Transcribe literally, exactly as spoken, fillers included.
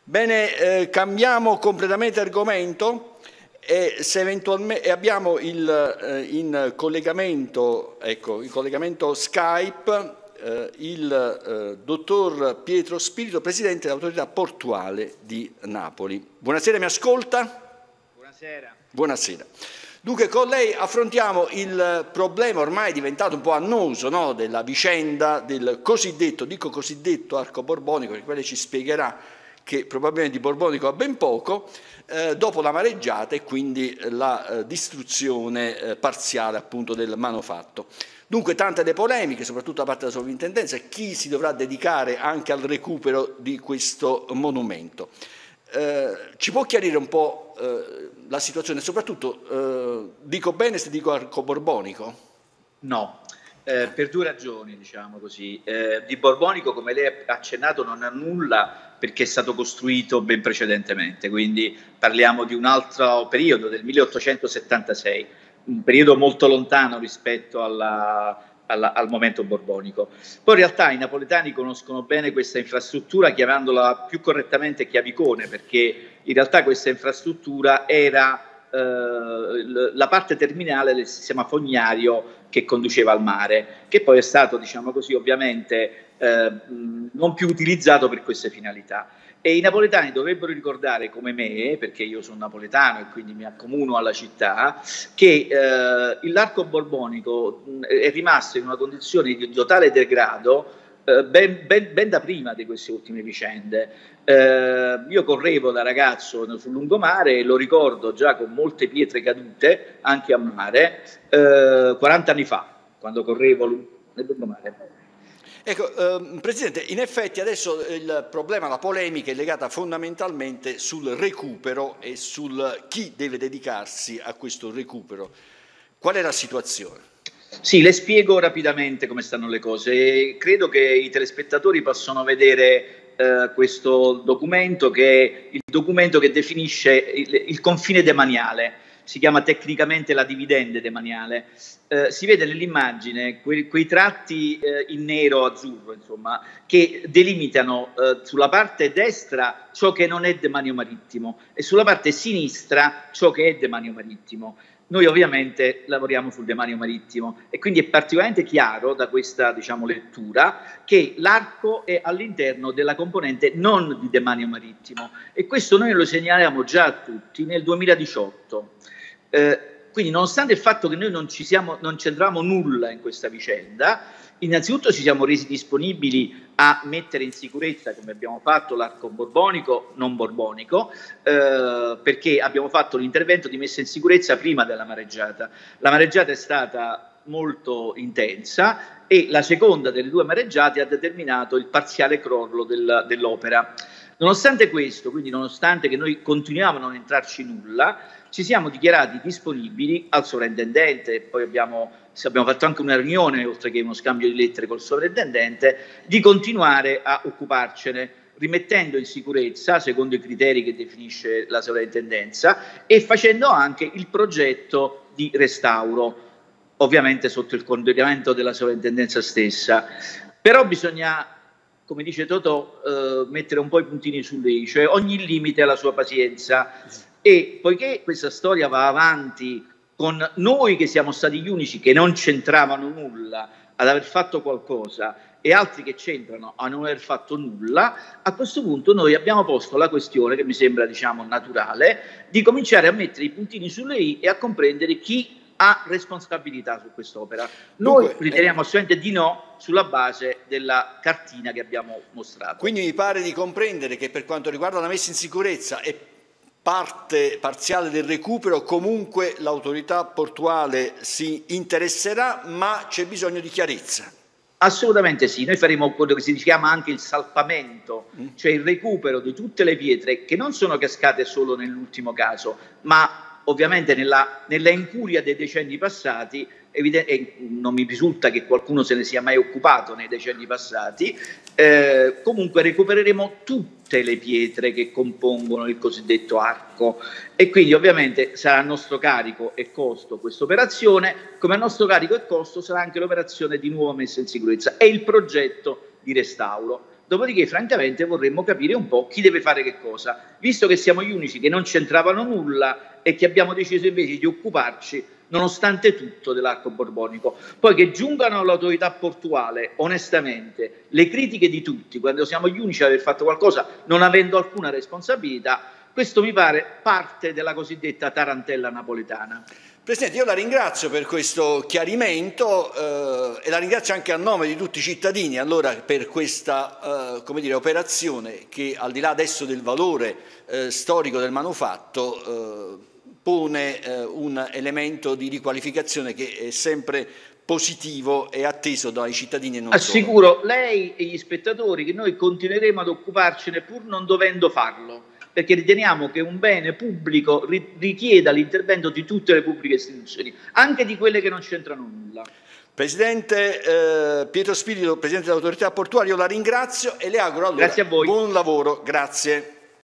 Bene, eh, cambiamo completamente argomento e, se eventualmente, e abbiamo il, eh, in collegamento, ecco, in collegamento Skype eh, il eh, dottor Pietro Spirito, Presidente dell'Autorità Portuale di Napoli. Buonasera, mi ascolta? Buonasera. Buonasera. Dunque, con lei affrontiamo il problema ormai diventato un po' annoso, no? Della vicenda del cosiddetto, dico cosiddetto arco borbonico, perché lei ci spiegherà che probabilmente di borbonico ha ben poco, eh, dopo la mareggiata e quindi la eh, distruzione eh, parziale appunto del manufatto. Dunque tante le polemiche, soprattutto da parte della sovrintendenza, chi si dovrà dedicare anche al recupero di questo monumento. Eh, ci può chiarire un po' eh, la situazione, soprattutto eh, dico bene se dico arco borbonico? No, eh, per due ragioni, diciamo così. Eh, di borbonico, come lei ha accennato, non ha nulla perché è stato costruito ben precedentemente, quindi parliamo di un altro periodo, del milleottocentosettantasei, un periodo molto lontano rispetto alla, alla, al momento borbonico. Poi in realtà i napoletani conoscono bene questa infrastruttura, chiamandola più correttamente chiavicone, perché in realtà questa infrastruttura era Uh, la parte terminale del sistema fognario che conduceva al mare, che poi è stato, diciamo così, ovviamente uh, non più utilizzato per queste finalità. E i napoletani dovrebbero ricordare, come me, perché io sono napoletano e quindi mi accomuno alla città, che uh, l'arco borbonico è rimasto in una condizione di totale degrado Ben, ben, ben da prima di queste ultime vicende. Eh, io correvo da ragazzo sul lungomare e lo ricordo già con molte pietre cadute anche a mare, eh, quaranta anni fa, quando correvo nel lungomare. Ecco, eh, Presidente, in effetti adesso il problema, la polemica è legata fondamentalmente sul recupero e sul chi deve dedicarsi a questo recupero. Qual è la situazione? Sì, le spiego rapidamente come stanno le cose. Credo che i telespettatori possano vedere eh, questo documento, che è il documento che definisce il, il confine demaniale. Si chiama tecnicamente la dividende demaniale. Eh, si vede nell'immagine quei, quei tratti eh, in nero-azzurro, insomma, che delimitano eh, sulla parte destra ciò che non è demanio marittimo e sulla parte sinistra ciò che è demanio marittimo. Noi ovviamente lavoriamo sul demanio marittimo e quindi è particolarmente chiaro da questa, diciamo, lettura che l'arco è all'interno della componente non di demanio marittimo, e questo noi lo segnaliamo già a tutti nel duemiladiciotto. Eh, quindi, nonostante il fatto che noi non ci siamo, non c'entravamo nulla in questa vicenda, innanzitutto ci siamo resi disponibili a mettere in sicurezza, come abbiamo fatto, l'arco borbonico, non borbonico, eh, perché abbiamo fatto l'intervento di messa in sicurezza prima della mareggiata. La mareggiata è stata molto intensa e la seconda delle due mareggiate ha determinato il parziale crollo del, dell'opera. Nonostante questo, quindi nonostante che noi continuiamo a non entrarci nulla, ci siamo dichiarati disponibili al sovrintendente, poi abbiamo, abbiamo fatto anche una riunione, oltre che uno scambio di lettere col sovrintendente, di continuare a occuparcene, rimettendo in sicurezza, secondo i criteri che definisce la sovrintendenza, e facendo anche il progetto di restauro, ovviamente sotto il coordinamento della sovrintendenza stessa. Però bisogna, come dice Totò, eh, mettere un po' i puntini sulle i, cioè ogni limite ha la sua pazienza. E poiché questa storia va avanti con noi che siamo stati gli unici che non c'entravano nulla ad aver fatto qualcosa e altri che c'entrano a non aver fatto nulla, a questo punto noi abbiamo posto la questione, che mi sembra, diciamo, naturale, di cominciare a mettere i puntini sulle i e a comprendere chi ha responsabilità su quest'opera. Noi Dunque, riteniamo assolutamente di no, sulla base della cartina che abbiamo mostrato. Quindi mi pare di comprendere che per quanto riguarda la messa in sicurezza e parte parziale del recupero, comunque l'autorità portuale si interesserà, ma c'è bisogno di chiarezza. Assolutamente sì, noi faremo quello che si chiama anche il salpamento, mm. cioè il recupero di tutte le pietre che non sono cascate solo nell'ultimo caso, ma ovviamente nella, nella incuria dei decenni passati, e non mi risulta che qualcuno se ne sia mai occupato nei decenni passati, eh, comunque recupereremo tutte le pietre che compongono il cosiddetto arco, e quindi ovviamente sarà a nostro carico e costo questa operazione, come a nostro carico e costo sarà anche l'operazione di nuova messa in sicurezza e il progetto di restauro. Dopodiché, francamente, vorremmo capire un po' chi deve fare che cosa, visto che siamo gli unici che non c'entravano nulla e che abbiamo deciso invece di occuparci, nonostante tutto, dell'arco borbonico. Poi che giungano all'autorità portuale, onestamente, le critiche di tutti, quando siamo gli unici ad aver fatto qualcosa non avendo alcuna responsabilità, questo mi pare parte della cosiddetta tarantella napoletana. Presidente, io la ringrazio per questo chiarimento eh, e la ringrazio anche a nome di tutti i cittadini allora, per questa eh, come dire, operazione che, al di là adesso del valore eh, storico del manufatto, eh, pone eh, un elemento di riqualificazione che è sempre positivo e atteso dai cittadini e non Assicuro solo. lei e gli spettatori che noi continueremo ad occuparcene pur non dovendo farlo, perché riteniamo che un bene pubblico richieda l'intervento di tutte le pubbliche istituzioni, anche di quelle che non c'entrano nulla. Presidente eh, Pietro Spirito, Presidente dell'Autorità Portuale, io la ringrazio e le auguro allora Grazie a voi. buon lavoro. Grazie.